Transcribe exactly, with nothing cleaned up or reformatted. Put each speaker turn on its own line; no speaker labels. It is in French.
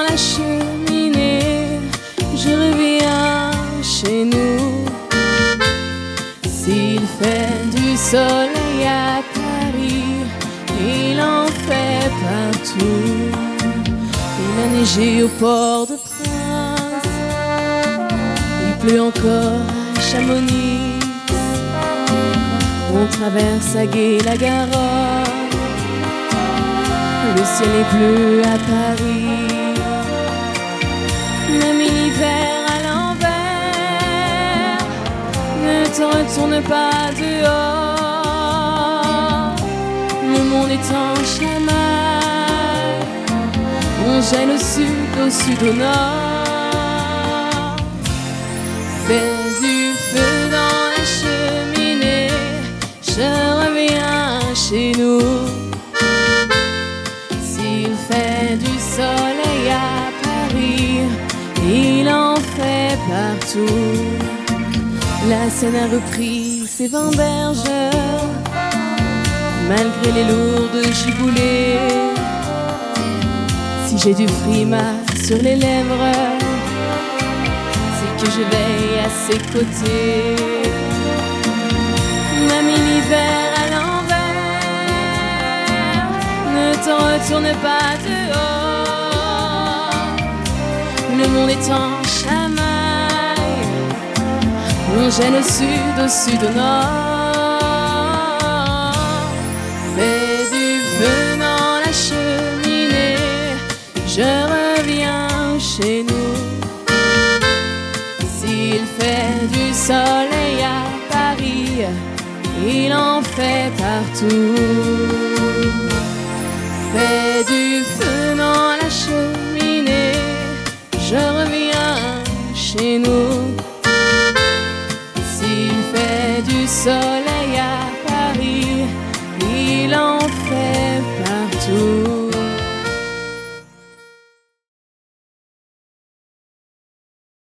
la cheminée, je reviens chez nous. S'il fait du soleil à Paris, il en fait partout. Il a neigé au Port-de-Prince, il pleut encore à Chamonix. On traverse à Gué la Garonne, le ciel est bleu à Paris. Même l'hiver à l'envers, ne te retourne pas dehors. Le monde est en chamaille, on gèle au sud, au sud, au nord. Fais du feu dans la cheminée, je reviens chez nous. S'il fait du soleil à Paris, il en fait partout. La Seine a repris ses vents bergeurs, malgré les lourdes giboulées. Si j'ai du frima sur les lèvres, c'est que je veille à ses côtés. Même l'hiver à l'envers, ne te retourne pas dehors. Le monde est en chamaille, on gèle au sud, au sud, au nord. Fais du feu dans la cheminée, je reviens chez nous. S'il fait du soleil à Paris, il en fait partout. Fais du feu dans la cheminée, je reviens chez nous. S'il fait du soleil